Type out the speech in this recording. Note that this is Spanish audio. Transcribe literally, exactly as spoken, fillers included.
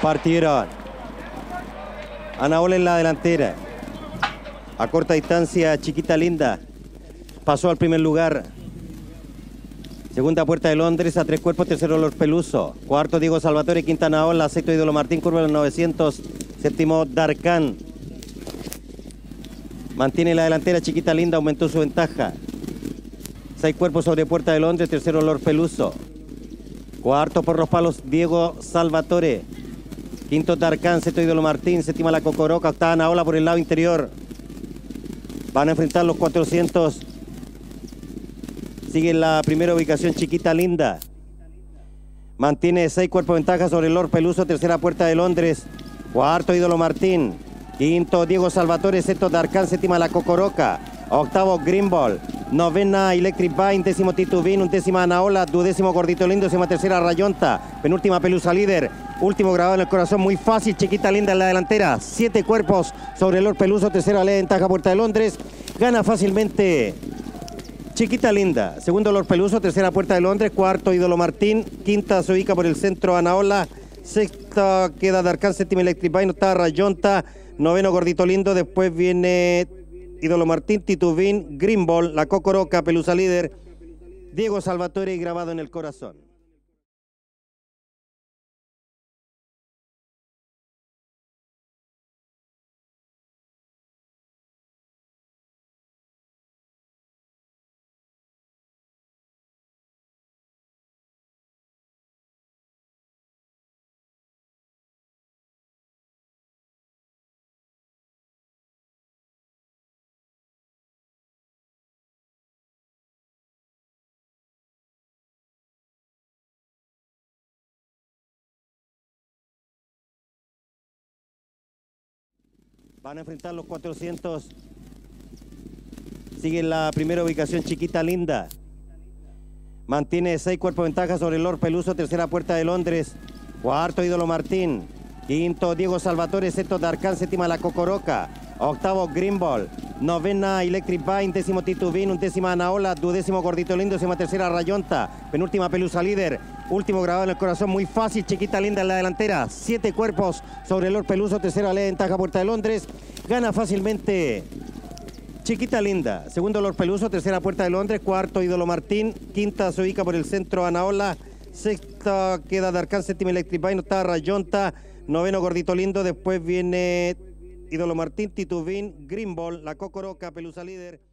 Partieron. Anaola en la delantera. A corta distancia, Chiquita Linda. Pasó al primer lugar. Segunda Puerta de Londres, a tres cuerpos, tercero Lord Peluso. Cuarto Diego Salvatore, quinta Anaola, sexto Ídolo Martín, curva de los novecientos. Séptimo Darkan. Mantiene la delantera Chiquita Linda, aumentó su ventaja. Seis cuerpos sobre Puerta de Londres, tercero Lord Peluso. Cuarto por los palos Diego Salvatore. Quinto Darkan, sexto Ídolo Martín, séptima La Cocoroca, octava Anaola por el lado interior. Van a enfrentar los cuatrocientos. Sigue en la primera ubicación Chiquita Linda. Mantiene seis cuerpos de ventaja sobre Lord Peluso, tercera Puerta de Londres. Cuarto Ídolo Martín. Quinto Diego Salvatore, sexto Darkan, séptima La Cocoroca. Octavo Greenball. Novena Electric Vine, décimo Titubín, undécima Anaola, duodécimo Gordito Lindo, décima tercera Rayonta, penúltima Pelusa líder, último grabado en el corazón, muy fácil, Chiquita Linda en la delantera, siete cuerpos sobre Lord Peluso, tercera le ventaja Puerta de Londres, gana fácilmente Chiquita Linda, segundo Lord Peluso, tercera Puerta de Londres, cuarto Ídolo Martín, quinta se ubica por el centro Anaola, sexta queda Darkan, séptima Electric Vine, octava Rayonta, noveno Gordito Lindo, después viene Ídolo Martín, Titubín, Greenball, La Cocoroca, Pelusa líder, Diego Salvatore y grabado en el corazón. Van a enfrentar los cuatrocientos. Sigue en la primera ubicación Chiquita Linda. Mantiene seis cuerpos de ventaja sobre Lord Peluso, tercera Puerta de Londres. Cuarto Ídolo Martín. Quinto Diego Salvatore, sexto Darkan, séptima La Cocoroca. Octavo Greenball. Novena Electric Vine, décimo Titubín, undécima Anaola, duodécimo Gordito Lindo, décima tercera Rayonta, penúltima Pelusa líder, último grabado en el corazón, muy fácil, Chiquita Linda en la delantera, siete cuerpos sobre Lord Peluso, tercera le ventaja Puerta de Londres, gana fácilmente Chiquita Linda, segundo Lord Peluso, tercera Puerta de Londres, cuarto Ídolo Martín, quinta se ubica por el centro Anaola, sexta queda Darkan, séptima Electric Vine, octava Rayonta, noveno Gordito Lindo, después viene Ídolo Martín, Titubín, Greenball, La Cocoroca, Pelusa líder.